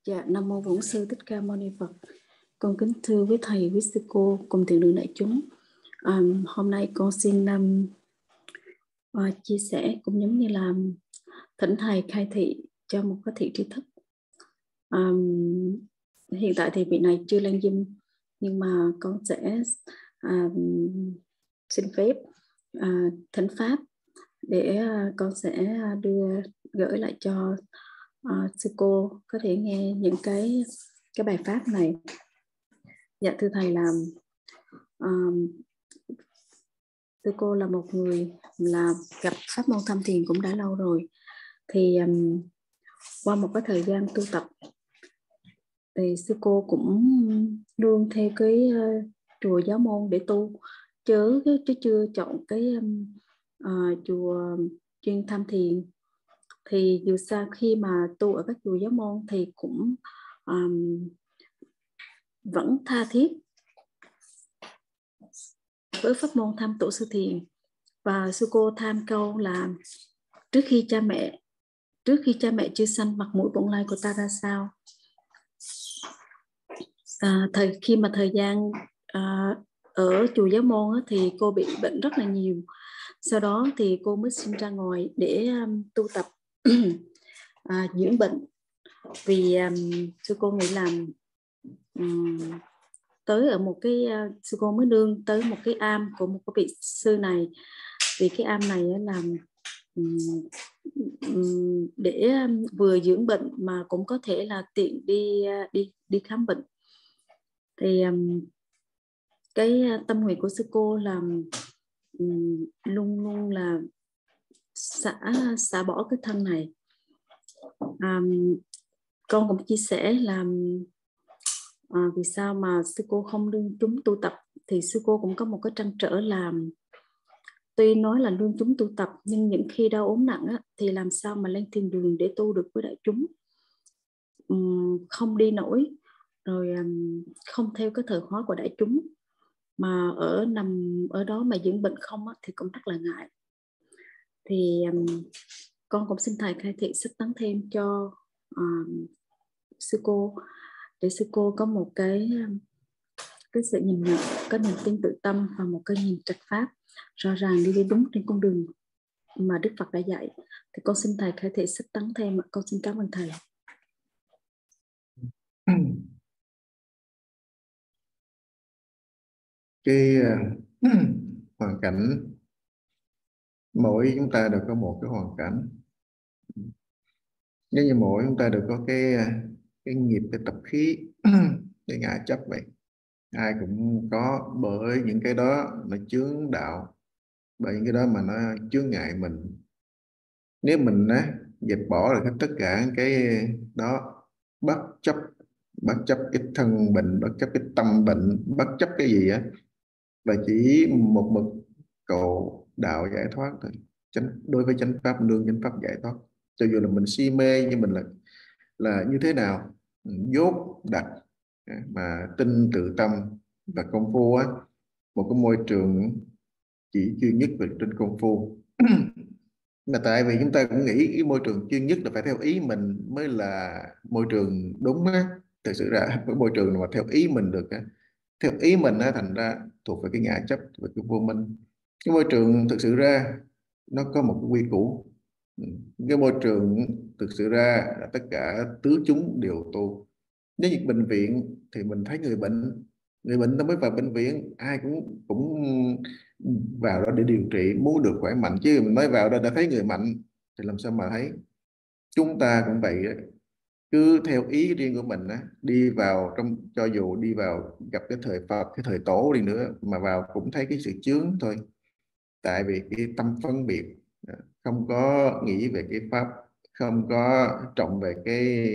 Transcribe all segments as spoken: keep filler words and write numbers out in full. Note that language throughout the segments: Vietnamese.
Dạ, Nam Mô Bổn Sư Thích Ca Mâu Ni Phật. Con kính thưa quý thầy, quý sư cô cùng thiện đường đại chúng. À, hôm nay con xin um, uh, chia sẻ cũng giống như là thỉnh thầy khai thị cho một cái thị tri thức. Um, hiện tại thì vị này chưa lên Zoom, nhưng mà con sẽ uh, xin phép uh, thỉnh pháp để uh, con sẽ đưa gửi lại cho uh, sư cô có thể nghe những cái cái bài pháp này. Dạ thưa thầy, là um, sư cô là một người là gặp pháp môn tham thiền cũng đã lâu rồi. Thì um, qua một cái thời gian tu tập thì sư cô cũng luôn theo cái uh, chùa giáo môn để tu, chứ chứ chưa chọn cái um, uh, chùa chuyên tham thiền. Thì dù sao khi mà tu ở các chùa giáo môn thì cũng um, vẫn tha thiết với pháp môn tham tổ sư thiền. Và sư cô tham câu là trước khi cha mẹ trước khi cha mẹ chưa sanh, mặt mũi bổn lai của ta ra sao. À, thời khi mà thời gian à, ở chùa giáo môn á, thì cô bị bệnh rất là nhiều. Sau đó thì cô mới xin ra ngoài để um, tu tập à, dưỡng bệnh. Vì um, sư cô nghĩ là um, tới ở một cái uh, sư cô mới nương tới một cái am của một cái vị sư này. Vì cái am này là um, um, để vừa dưỡng bệnh mà cũng có thể là tiện đi uh, đi đi khám bệnh. Thì um, cái tâm nguyện của sư cô là um, luôn luôn là xả xả bỏ cái thân này. Um, con cũng chia sẻ là à, vì sao mà sư cô không đương chúng tu tập. Thì sư cô cũng có một cái trăn trở là tuy nói là đương chúng tu tập, nhưng những khi đau ốm nặng á, thì làm sao mà lên thiền đường để tu được với đại chúng. um, Không đi nổi, rồi um, không theo cái thời khóa của đại chúng, mà ở nằm ở đó mà dưỡng bệnh không á, thì cũng rất là ngại. Thì um, con cũng xin thầy khai thị sức tấn thêm cho uh, sư cô, để sư cô có một cái cái sự nhìn nhận, có niềm tin tự tâm và một cái nhìn trạch pháp rõ ràng đi đi đúng trên con đường mà Đức Phật đã dạy. Thì con xin thầy khai thị sức tấn thêm. Con xin cảm ơn thầy. Cái uh, hoàn cảnh, mỗi chúng ta đều có một cái hoàn cảnh. Nếu như mỗi chúng ta đều có cái cái nghiệp, cái tập khí, cái ngã chấp vậy. Ai cũng có, bởi những cái đó nó chướng đạo, bởi những cái đó mà nó chướng ngại mình. Nếu mình á dẹp bỏ được tất cả cái đó, bất chấp bất chấp cái thân bệnh, bất chấp cái tâm bệnh, bất chấp cái gì á, và chỉ một mực cầu đạo giải thoát thôi. Chánh, đối với chánh pháp, nương chánh pháp giải thoát. Cho dù là mình si mê như mình là là như thế nào, dốt đặt mà tin tự tâm và công phu á, một cái môi trường chỉ duy nhất về trên công phu. Mà tại vì chúng ta cũng nghĩ cái môi trường chuyên nhất là phải theo ý mình mới là môi trường đúng á. Thực sự ra cái môi trường mà theo ý mình được á, theo ý mình á, thành ra thuộc về cái ngã chấp, về cái vô minh. Cái môi trường thực sự ra nó có một cái quy củ. Cái môi trường thực sự ra là tất cả tứ chúng đều tu. Nếu như bệnh viện thì mình thấy người bệnh, người bệnh nó mới vào bệnh viện, ai cũng cũng vào đó để điều trị, muốn được khỏe mạnh, chứ mình mới vào đó đã thấy người mạnh thì làm sao mà thấy. Chúng ta cũng vậy đó. Cứ theo ý riêng của mình á, đi vào trong, cho dù đi vào gặp cái thời Phật, cái thời tổ đi nữa, mà vào cũng thấy cái sự chướng thôi. Tại vì cái tâm phân biệt, không có nghĩ về cái pháp, không có trọng về cái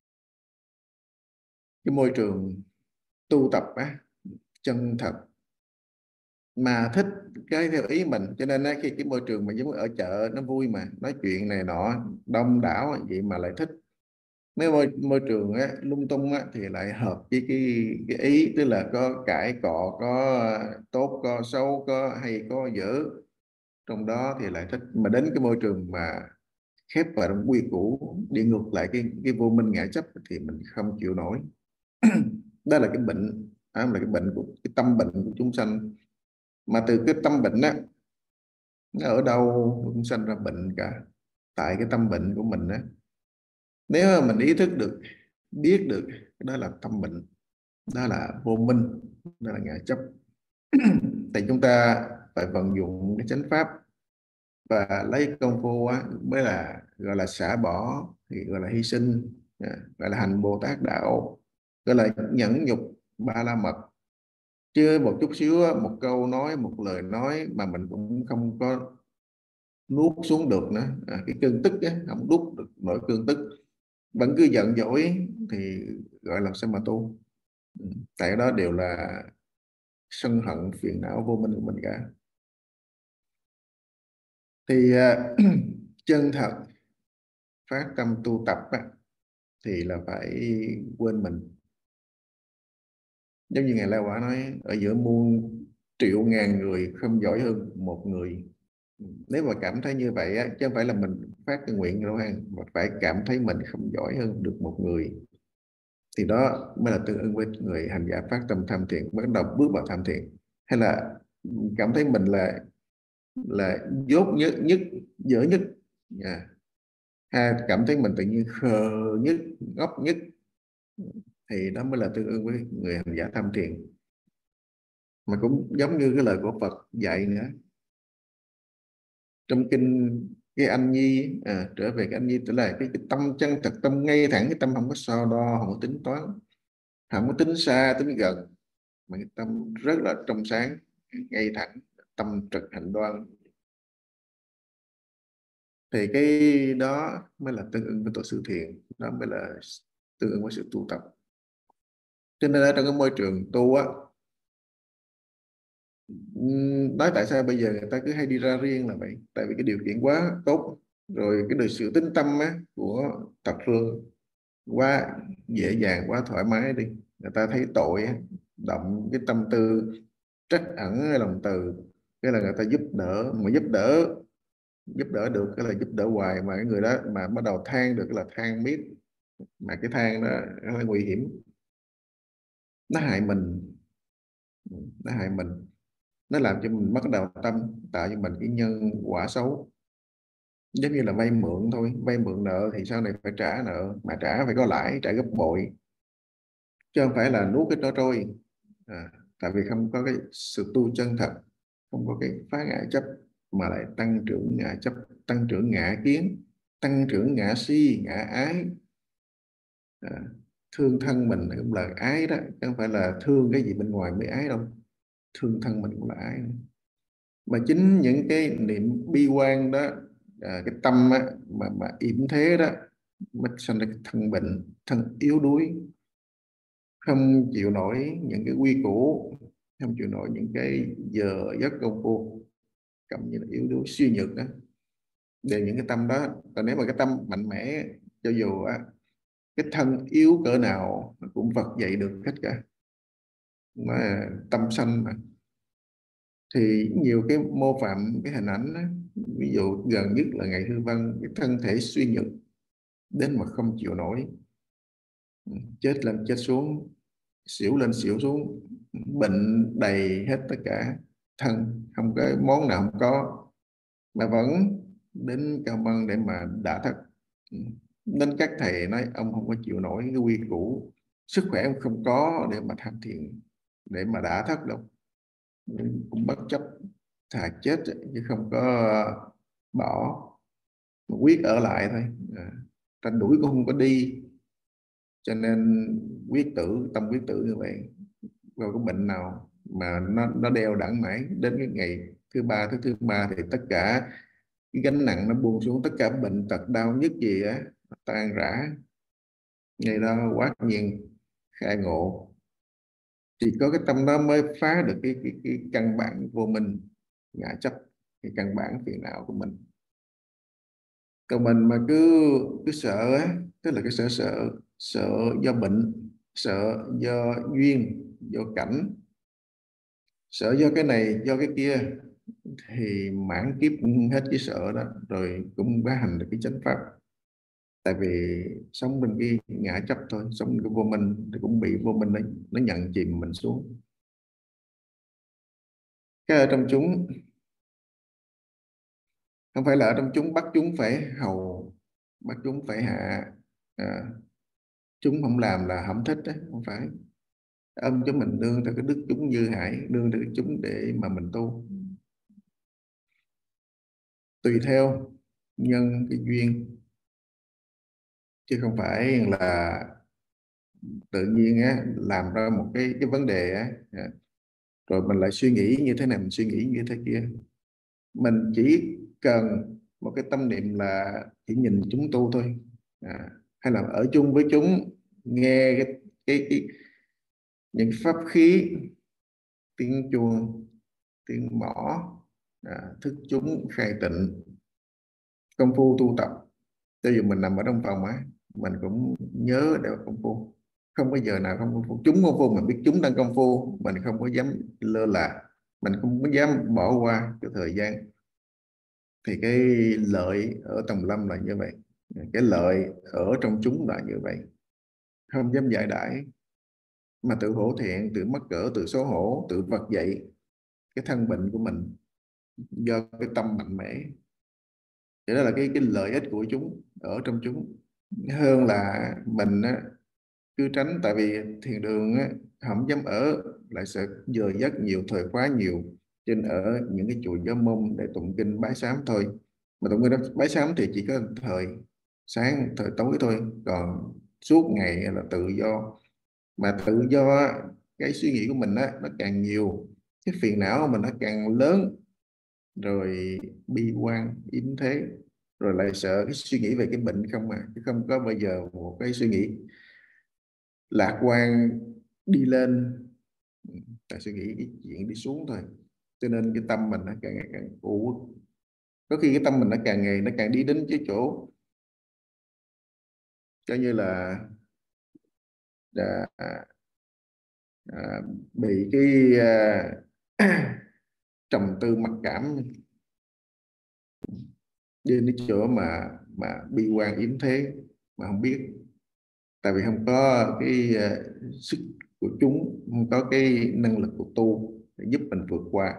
cái môi trường tu tập á, chân thật, mà thích cái theo ý mình. Cho nên á, khi cái môi trường mà giống ở chợ nó vui, mà nói chuyện này nọ đông đảo vậy mà lại thích. Mấy môi, môi trường á, lung tung á, thì lại hợp với cái, cái ý, tức là có cãi cọ, có tốt, có xấu, có hay, có dở, trong đó thì lại thích. Mà đến cái môi trường mà khép vào trong quy củ, đi ngược lại cái cái vô minh ngã chấp thì mình không chịu nổi. Đó là cái bệnh, đó là cái bệnh của cái tâm bệnh của chúng sanh. Mà từ cái tâm bệnh á, nó ở đâu cũng sanh ra bệnh cả, tại cái tâm bệnh của mình á. Nếu mà mình ý thức được, biết được đó là tâm bệnh, đó là vô minh, đó là ngã chấp, thì chúng ta phải vận dụng cái chánh pháp và lấy công phu á, mới là gọi là xả bỏ, thì gọi là hy sinh, gọi là hành Bồ Tát đạo, gọi là nhẫn nhục ba la mật. Chứ một chút xíu á, một câu nói, một lời nói mà mình cũng không có nuốt xuống được nữa, à, cái cơn tức á, không nuốt được nổi cơn tức, vẫn cứ giận dỗi thì gọi là sao mà tu. Tại đó đều là sân hận phiền não vô minh của mình cả. Thì uh, chân thật phát tâm tu tập á, thì là phải quên mình. Giống như Ngài La Quả nói, ở giữa muôn triệu ngàn người không giỏi hơn một người. Nếu mà cảm thấy như vậy á, chứ không phải là mình phát cái nguyện đâu ha, mà phải cảm thấy mình không giỏi hơn được một người, thì đó mới là tương ứng với người hành giả phát tâm tham thiền, bắt đầu bước vào tham thiền. Hay là cảm thấy mình là là dốt nhất, nhất dở nhất, yeah. Hay cảm thấy mình tự nhiên khờ nhất, ngốc nhất, thì đó mới là tương ứng với người hành giả tham thiền. Mà cũng giống như cái lời của Phật dạy nữa, trong kinh cái anh nhi, à, trở về cái anh nhi, tức là cái, cái tâm chân thật, tâm ngay thẳng, cái tâm không có so đo, không có tính toán, không có tính xa tính gần, mà cái tâm rất là trong sáng, ngay thẳng, tâm trực hạnh đoan, thì cái đó mới là tương ứng với tổ sư thiền, đó mới là tương ứng với sự tu tập. Cho nên ở trong cái môi trường tu á, nói tại sao bây giờ người ta cứ hay đi ra riêng là vậy, tại vì cái điều kiện quá tốt rồi, cái đời sự tín tâm á, của thập phương quá dễ dàng, quá thoải mái đi, người ta thấy tội á, động cái tâm tư trách ẩn hay lòng từ, cái là người ta giúp đỡ, mà giúp đỡ giúp đỡ được cái là giúp đỡ hoài, mà cái người đó mà bắt đầu than được là than miết, mà cái than đó nó là nguy hiểm, nó hại mình, nó hại mình, nó làm cho mình mất đầu tâm, tạo cho mình cái nhân quả xấu. Giống như là vay mượn thôi, vay mượn nợ thì sau này phải trả nợ, mà trả phải có lãi, trả gấp bội, chứ không phải là nuốt cái đó trôi, à, tại vì không có cái sự tu chân thật, không có cái phá ngã chấp, mà lại tăng trưởng ngã chấp, tăng trưởng ngã kiến, tăng trưởng ngã si, ngã ái, à, thương thân mình cũng là ái đó, chứ không phải là thương cái gì bên ngoài mới ái đâu, thương thân mình cũng là ái. Mà chính những cái niệm bi quan đó, à, cái tâm á, mà mà yểm thế đó, mới sinh ra cái thân bệnh, thân yếu đuối, không chịu nổi những cái quy củ, không chịu nổi những cái giờ giấc công phu, cầm như là yếu đuối suy nhược đó, đều những cái tâm đó. Còn nếu mà cái tâm mạnh mẽ, cho dù á, cái thân yếu cỡ nào cũng vực dậy được hết cả, mà tâm sanh mà. Thì nhiều cái mô phạm, cái hình ảnh đó, ví dụ gần nhất là Ngài Hư Vân, cái thân thể suy nhược đến mà không chịu nổi, chết lên chết xuống, xỉu lên xỉu xuống, bệnh đầy hết tất cả thân, không có món nào không có, mà vẫn đến Cao Mân để mà đả thất. Nên các thầy nói ông không có chịu nổi cái quy củ, sức khỏe ông không có để mà tham thiền, để mà đả thất đâu, cũng bất chấp thà chết chứ không có bỏ, mà quyết ở lại thôi, à, ta đuổi cũng không có đi, cho nên quyết tử, tâm quyết tử như vậy. Rồi có bệnh nào mà nó nó đeo đẳng mãi đến cái ngày thứ ba, thứ thứ ba thì tất cả cái gánh nặng nó buông xuống, tất cả bệnh tật đau nhức gì á tan rã, ngày đó quát nhiên khai ngộ, thì có cái tâm đó mới phá được cái, cái, cái căn bản vô minh ngã chấp, cái căn bản phiền não của mình. Còn mình mà cứ cứ sợ á, tức là cái sợ sợ sợ do bệnh, sợ do duyên, do cảnh, sợ do cái này do cái kia, thì mãn kiếp hết cái sợ đó, rồi cũng bá hành được cái chánh pháp. Tại vì sống bên cái ngã chấp thôi, sống cái vô minh thì cũng bị vô minh nó, nó nhận chìm mình xuống. Cái ở trong chúng không phải là ở trong chúng bắt chúng phải hầu, bắt chúng phải hạ, à, chúng không làm là không thích đấy, không phải. Âm cho mình nương theo cái đức chúng như hải, nương theo cái chúng để mà mình tu, tùy theo nhân cái duyên, chứ không phải là tự nhiên á làm ra một cái cái vấn đề á, à, rồi mình lại suy nghĩ như thế này, mình suy nghĩ như thế kia. Mình chỉ cần một cái tâm niệm là chỉ nhìn chúng tu thôi, à, hay là ở chung với chúng, nghe cái, cái, cái những pháp khí, tiếng chuông, tiếng mõ, à, thức chúng khai tịnh, công phu tu tập. Cho dù mình nằm ở trong phòng á, mình cũng nhớ để công phu, không có giờ nào không công phu. Chúng công phu, mình biết chúng đang công phu, mình không có dám lơ là, mình không có dám bỏ qua cái thời gian. Thì cái lợi ở tầng lâm là như vậy, cái lợi ở trong chúng là như vậy, không dám giải đãi, mà tự hổ thẹn, tự mắc cỡ, tự xấu hổ, tự vực dậy cái thân bệnh của mình do cái tâm mạnh mẽ. Thì đó là cái cái lợi ích của chúng ở trong chúng, hơn là mình á, cứ tránh. Tại vì thiền đường á, không dám ở, lại sợ giờ giấc nhiều, thời khóa nhiều, trên ở những cái chùa Giáo Môn để tụng kinh bái sám thôi. Mà tụng kinh bái sám thì chỉ có thời sáng, thời tối thôi, còn suốt ngày là tự do. Mà tự do á, cái suy nghĩ của mình á, nó càng nhiều, cái phiền não của mình nó càng lớn, rồi bi quan yếm thế, rồi lại sợ cái suy nghĩ về cái bệnh không, mà chứ không có bao giờ một cái suy nghĩ lạc quan đi lên. Tại suy nghĩ cái chuyện đi xuống thôi, cho nên cái tâm mình nó càng ngày càng u uất. Có khi cái tâm mình nó càng ngày nó càng đi đến cái chỗ coi như là à, à, bị cái à, trầm tư mặc cảm, đi đến cái chỗ mà mà bi quan yếm thế mà không biết. Tại vì không có cái uh, sức của chúng, không có cái năng lực của tu để giúp mình vượt qua.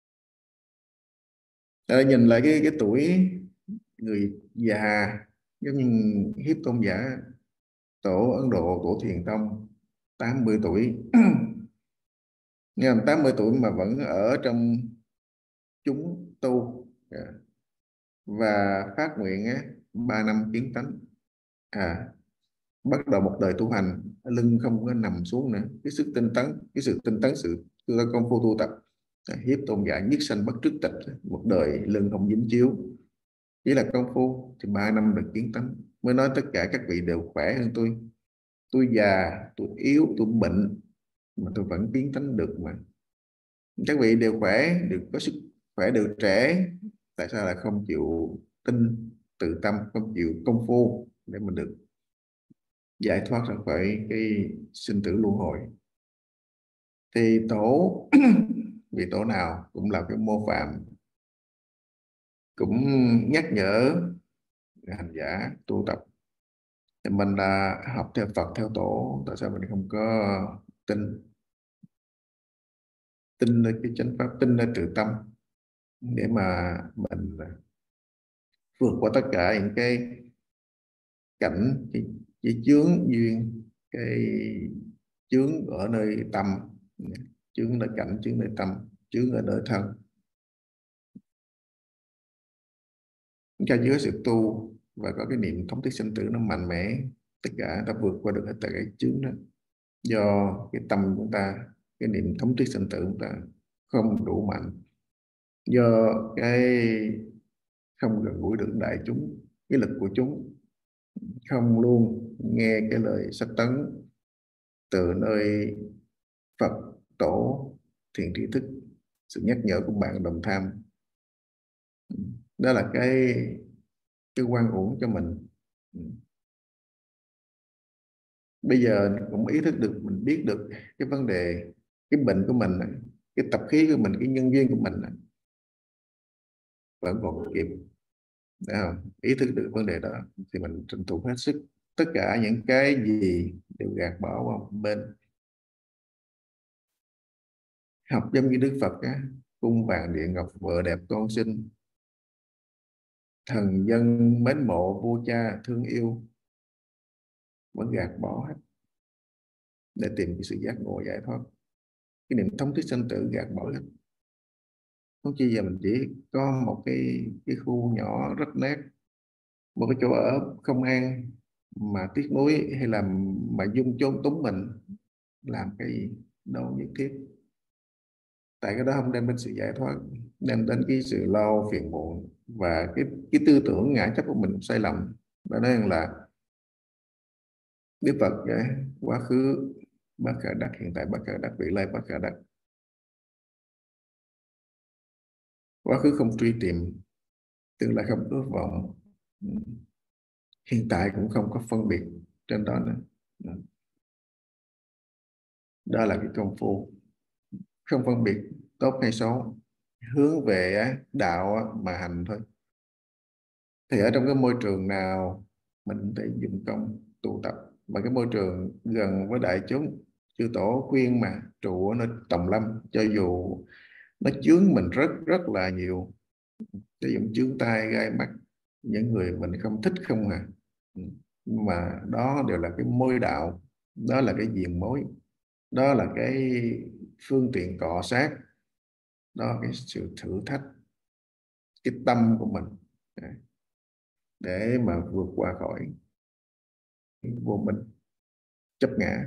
À, nhìn lại cái cái tuổi người già, giống như Hiếp Tôn giả tổ Ấn Độ, tổ Thiền Tông, tám mươi tuổi nghe tám mươi tuổi mà vẫn ở trong chúng tu, yeah, và phát nguyện á, ba năm kiến tánh, à bắt đầu một đời tu hành, lưng không có nằm xuống nữa. Cái sức tinh tấn, cái sự tinh tấn, sự công phu tu tập, à, Hiếp Tôn giả nhất sanh bất trước tịch, một đời lưng không dính chiếu, chỉ là công phu thì ba năm được kiến tánh. Mới nói tất cả các vị đều khỏe hơn tôi, tôi già, tôi yếu, tôi bệnh mà tôi vẫn kiến tánh được. Mà các vị đều khỏe, đều có sức khỏe, đều trẻ, tại sao lại không chịu tinh tự tâm, không chịu công phu để mình được giải thoát ra khỏi cái sinh tử luân hồi? Thì tổ vị tổ nào cũng là cái mô phạm, cũng nhắc nhở hành giả tu tập. Thì mình là học theo Phật, theo tổ, tại sao mình không có tin tin nơi cái chánh pháp, tin nơi tự tâm, để mà mình vượt qua tất cả những cái cảnh, cái, cái chướng duyên, cái chướng ở nơi tâm, chướng nơi cảnh, chướng nơi tâm, chướng ở nơi thân. Chúng ta dưới sự tu và có cái niệm thống thiết sinh tử nó mạnh mẽ, tất cả ta vượt qua được hết tất cả cái chướng đó. Do cái tâm chúng ta, cái niệm thống thiết sinh tử chúng ta không đủ mạnh, do cái không gần gũi được đại chúng, cái lực của chúng, không luôn nghe cái lời sách tấn từ nơi Phật tổ, thiền tri thức, sự nhắc nhở của bạn đồng tham. Đó là cái cái quan uổng cho mình. Bây giờ cũng ý thức được, mình biết được cái vấn đề, cái bệnh của mình, cái tập khí của mình, cái nhân duyên của mình, vẫn còn kịp. Đấy không? Ý thức được vấn đề đó thì mình tranh thủ hết sức. Tất cả những cái gì đều gạt bỏ qua một bên. Học giống như Đức Phật á, cung vàng điện ngọc vợ đẹp con xinh, thần dân mến mộ vua cha thương yêu, vẫn gạt bỏ hết để tìm cái sự giác ngộ giải thoát. Cái niệm thống thiết sanh tử gạt bỏ hết. Không chỉ giờ mình chỉ có một cái cái khu nhỏ rất nét, một cái chỗ ở không an mà tiếc nuối hay là mà dung chôn túng mình, làm cái gì đâu nhất thiết. Tại cái đó không đem đến sự giải thoát, đem đến cái sự lo phiền muộn và cái cái tư tưởng ngã chấp của mình sai lầm. Đó nên là Đức Phật vậy, quá khứ bất khả đắc, hiện tại bất khả đắc, vị lai bất khả đắc. Quá khứ không truy tìm, tương lai không ước vọng, hiện tại cũng không có phân biệt trên đó nữa. Đó là cái công phu không phân biệt tốt hay xấu, hướng về đạo mà hành thôi. Thì ở trong cái môi trường nào mình cũng thể dùng công tụ tập, mà cái môi trường gần với đại chúng, chư tổ khuyên mà trụ nó tầm lâm, cho dù nó chướng mình rất rất là nhiều, cho dùng chướng tai gai mắt, những người mình không thích không à, mà đó đều là cái môi đạo, đó là cái diền mối, đó là cái phương tiện cọ sát, đó cái sự thử thách cái tâm của mình để mà vượt qua khỏi vô minh chấp ngã.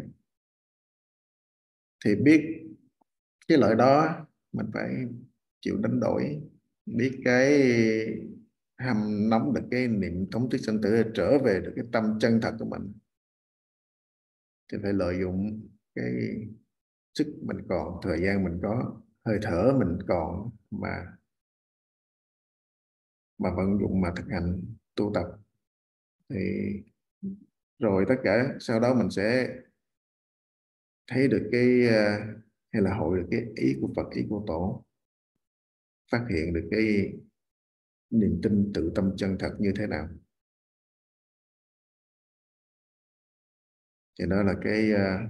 Thì biết cái lợi đó mình phải chịu đánh đổi, biết cái hâm nóng được cái niệm thống thiết sanh tử, trở về được cái tâm chân thật của mình, thì phải lợi dụng cái sức mình còn, thời gian mình có, hơi thở mình còn mà mà vận dụng, mà thực hành tu tập. Thì rồi tất cả sau đó mình sẽ thấy được cái hay là hội được cái ý của Phật, ý của Tổ, phát hiện được cái niềm tin tự tâm chân thật như thế nào. Thì đó là cái uh,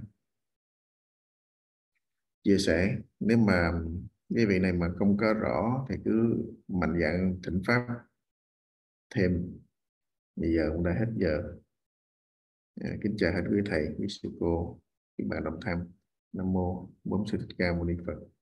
chia sẻ. Nếu mà cái vị này mà không có rõ thì cứ mạnh dạn thỉnh pháp thêm. Bây giờ cũng đã hết giờ. À, kính chào hết quý thầy, quý sư cô, các bạn đồng tham. Nam mô Bổn Sư Thích Ca Mâu Ni Phật.